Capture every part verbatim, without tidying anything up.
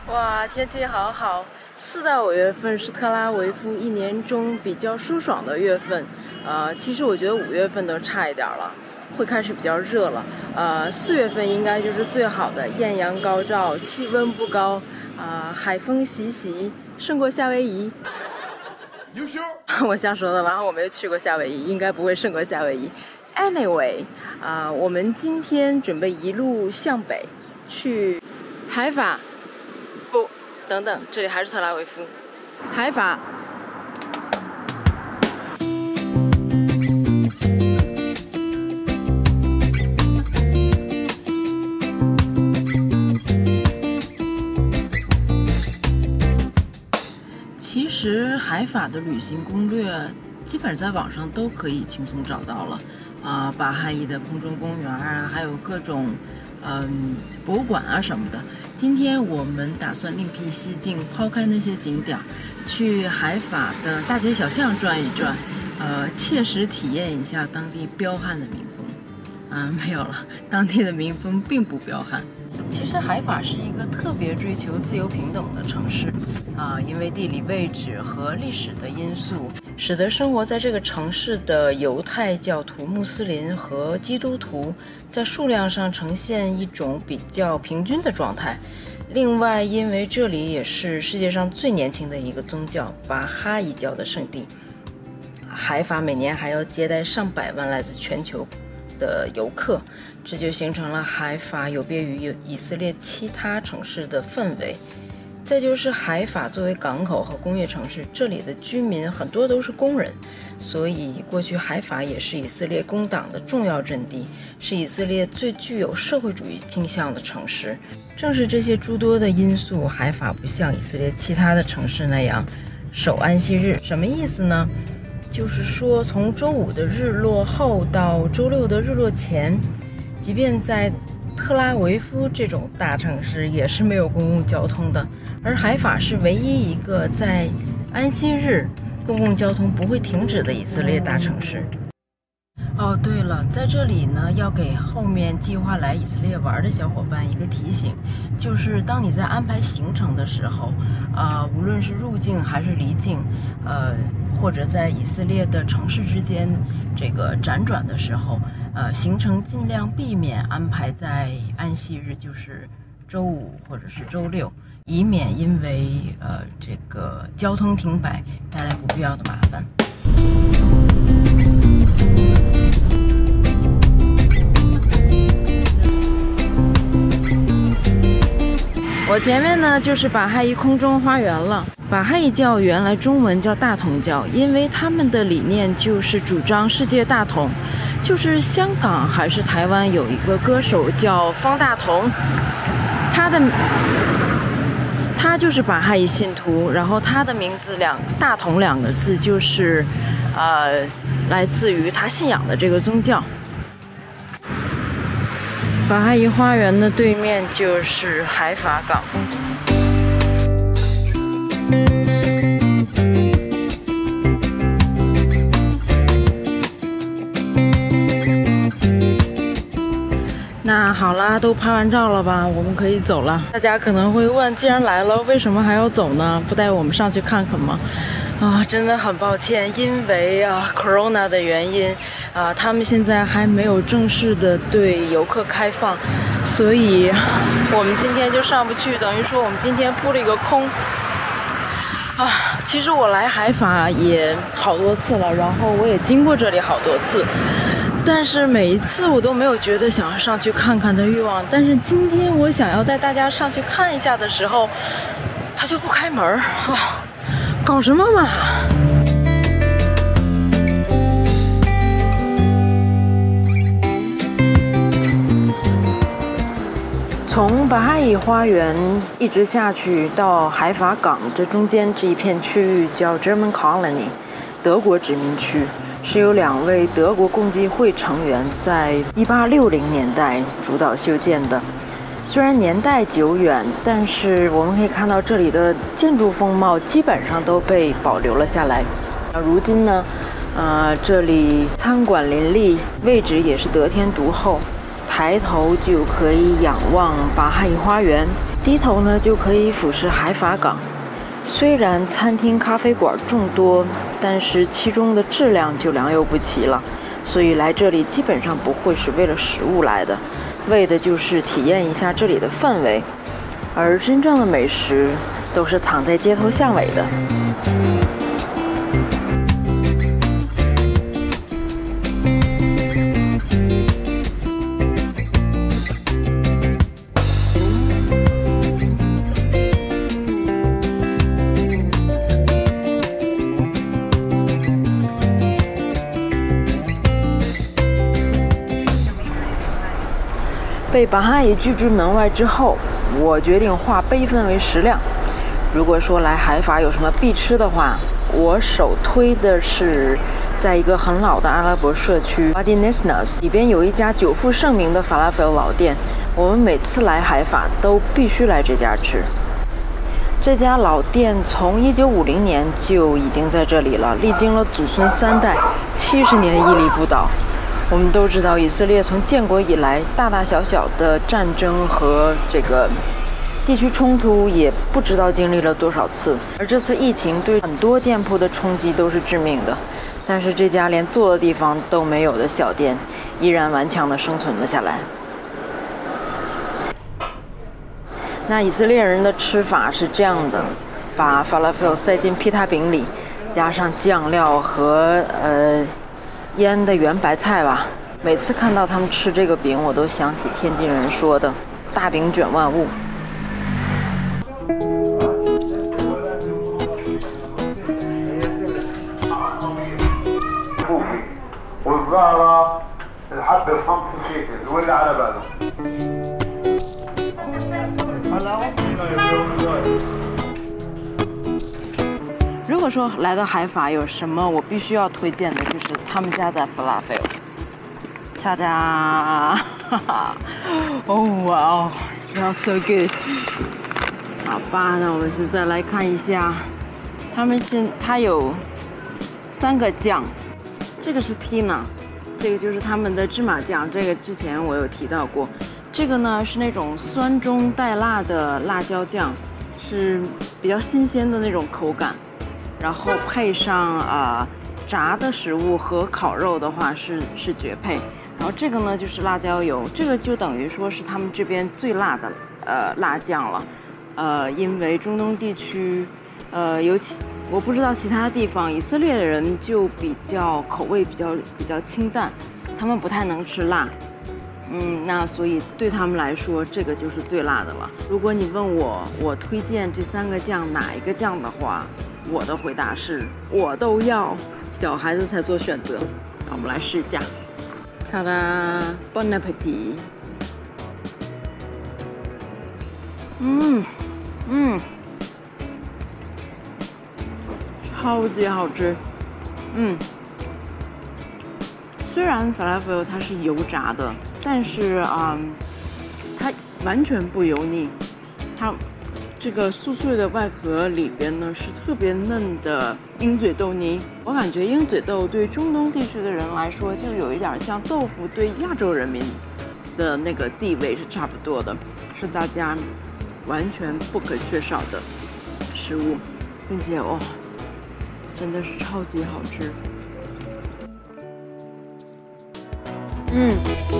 哇，天气好好！四到五月份是特拉维夫一年中比较舒爽的月份。呃，其实我觉得五月份都差一点了，会开始比较热了。呃，四月份应该就是最好的，艳阳高照，气温不高，啊、呃，海风习习，胜过夏威夷。 优秀。 我瞎说的吧，我没有去过夏威夷，应该不会胜过夏威夷。Anyway， 啊、呃，我们今天准备一路向北去海法。不，等等，这里还是特拉维夫，海法。其实海法的旅行攻略基本在网上都可以轻松找到了，啊、呃，巴哈伊的空中公园啊，还有各种嗯博物馆啊什么的。今天我们打算另辟蹊径，抛开那些景点，去海法的大街小巷转一转，呃，切实体验一下当地彪悍的民风。啊，没有了，当地的民风并不彪悍。其实海法是一个特别追求自由平等的城市，啊，因为地理位置和历史的因素，使得生活在这个城市的犹太教徒、穆斯林和基督徒在数量上呈现一种比较平均的状态。另外，因为这里也是世界上最年轻的一个宗教巴哈伊教的圣地，海法每年还要接待上百万来自全球的游客，这就形成了海法有别于以色列其他城市的氛围。再就是海法作为港口和工业城市，这里的居民很多都是工人，所以过去海法也是以色列工党的重要阵地，是以色列最具有社会主义倾向的城市。正是这些诸多的因素，海法不像以色列其他的城市那样守安息日。什么意思呢？就是说从周五的日落后到周六的日落前，即便在特拉维夫这种大城市也是没有公共交通的，而海法是唯一一个在安息日公共交通不会停止的以色列大城市。哦，对了，在这里呢，要给后面计划来以色列玩的小伙伴一个提醒，就是当你在安排行程的时候，呃，无论是入境还是离境，呃，或者在以色列的城市之间这个辗转的时候，呃，行程尽量避免安排在安息日，就是周五或者是周六，以免因为呃这个交通停摆带来不必要的麻烦。我前面呢就是巴哈伊空中花园了。巴哈伊教原来中文叫大同教，因为他们的理念就是主张世界大同。就是香港还是台湾有一个歌手叫方大同，他的他就是巴哈伊信徒，然后他的名字两大同两个字就是呃来自于他信仰的这个宗教。巴哈伊花园的对面就是海法港。那好啦，都拍完照了吧，我们可以走了。大家可能会问，既然来了，为什么还要走呢？不带我们上去看看吗？啊，真的很抱歉，因为啊 ，corona 的原因，啊，他们现在还没有正式的对游客开放，所以我们今天就上不去，等于说我们今天扑了一个空。啊，其实我来海法也好多次了，然后我也经过这里好多次，但是每一次我都没有觉得想要上去看看的欲望。但是今天我想要带大家上去看一下的时候，他就不开门啊！搞什么嘛！从巴哈伊花园一直下去到海法港，这中间这一片区域叫 German Colony， 德国殖民区，是由两位德国共济会成员在一八六零年代主导修建的。虽然年代久远，但是我们可以看到这里的建筑风貌基本上都被保留了下来。如今呢，呃，这里餐馆林立，位置也是得天独厚，抬头就可以仰望巴哈伊花园。 低头呢就可以俯视海法港。虽然餐厅、咖啡馆众多，但是其中的质量就良莠不齐了。所以来这里基本上不会是为了食物来的，为的就是体验一下这里的氛围。而真正的美食都是藏在街头巷尾的。被巴哈伊拒之门外之后，我决定化悲愤为食量。如果说来海法有什么必吃的话，我首推的是在一个很老的阿拉伯社区 Wadi Nisnas 里边有一家久负盛名的法拉菲老店，我们每次来海法都必须来这家吃。这家老店从一九五零年就已经在这里了，历经了祖孙三代，七十年屹立不倒。我们都知道，以色列从建国以来，大大小小的战争和这个地区冲突也不知道经历了多少次。而这次疫情对很多店铺的冲击都是致命的，但是这家连坐的地方都没有的小店，依然顽强地生存了下来。那以色列人的吃法是这样的：把法拉菲塞进披萨饼里，加上酱料和呃。腌的圆白菜吧，每次看到他们吃这个饼，我都想起天津人说的“大饼卷万物”。如果说来到海法有什么我必须要推荐的，就是他们家的 falafel。恰恰，哈哈，哦哇哦 ，smells so good。好吧，那我们现在来看一下，他们现它有三个酱，这个是 Tina， 这个就是他们的芝麻酱，这个之前我有提到过。这个呢是那种酸中带辣的辣椒酱，是比较新鲜的那种口感。然后配上啊、呃、炸的食物和烤肉的话是是绝配。然后这个呢就是辣椒油，这个就等于说是他们这边最辣的呃辣酱了。呃，因为中东地区，呃尤其我不知道其他地方，以色列的人就比较口味比较比较清淡，他们不太能吃辣。嗯，那所以对他们来说，这个就是最辣的了。如果你问我，我推荐这三个酱哪一个酱的话，我的回答是我都要，小孩子才做选择。好，我们来试一下。ta da bon appetit。嗯嗯，超级好吃。嗯，虽然法拉菲它是油炸的，但是嗯，它完全不油腻。它这个酥脆的外壳里边呢是特别嫩的鹰嘴豆泥，我感觉鹰嘴豆对中东地区的人来说，就有一点像豆腐对亚洲人民的那个地位是差不多的，是大家完全不可缺少的食物，并且哦，真的是超级好吃。嗯。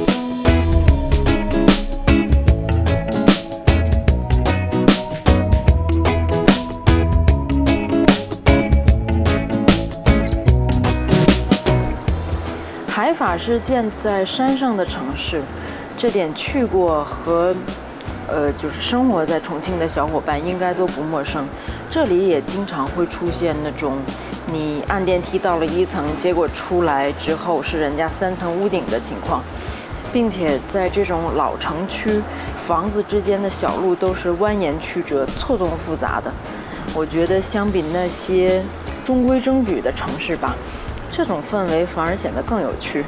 海法是建在山上的城市，这点去过和呃就是生活在重庆的小伙伴应该都不陌生。这里也经常会出现那种你按电梯到了一层，结果出来之后是人家三层屋顶的情况，并且在这种老城区，房子之间的小路都是蜿蜒曲折、错综复杂的。我觉得相比那些中规中矩的城市吧，这种氛围反而显得更有趣。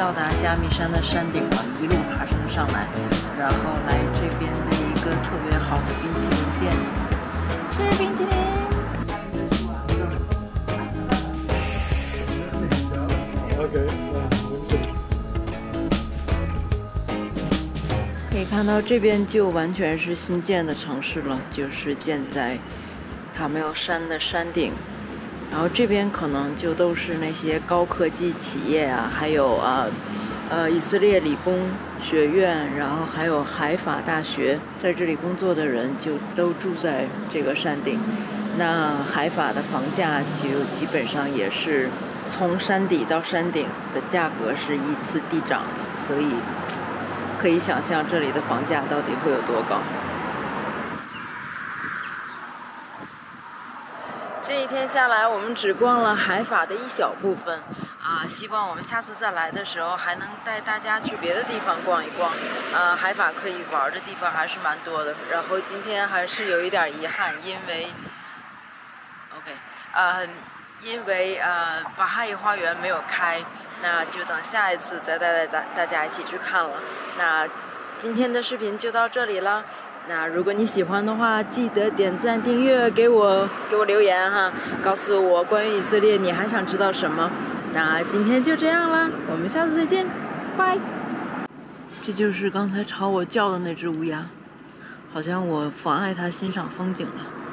到达加密山的山顶了，一路爬升上来，然后来这边的一个特别好的冰淇淋店吃冰淇淋。 OK， 可以看到这边就完全是新建的城市了，就是建在卡梅尔山的山顶。然后这边可能就都是那些高科技企业啊，还有啊，呃，以色列理工学院，然后还有海法大学，在这里工作的人就都住在这个山顶。那海法的房价就基本上也是从山底到山顶的价格是依次递涨的，所以可以想象这里的房价到底会有多高。这一天下来，我们只逛了海法的一小部分，啊，希望我们下次再来的时候还能带大家去别的地方逛一逛。啊，海法可以玩的地方还是蛮多的。然后今天还是有一点遗憾，因为 ，OK， 呃，因为呃巴哈伊花园没有开，那就等下一次再带大大家一起去看了。那今天的视频就到这里了。那如果你喜欢的话，记得点赞、订阅，给我给我留言哈，告诉我关于以色列你还想知道什么。那今天就这样啦，我们下次再见，拜。这就是刚才朝我叫的那只乌鸦，好像我妨碍它欣赏风景了。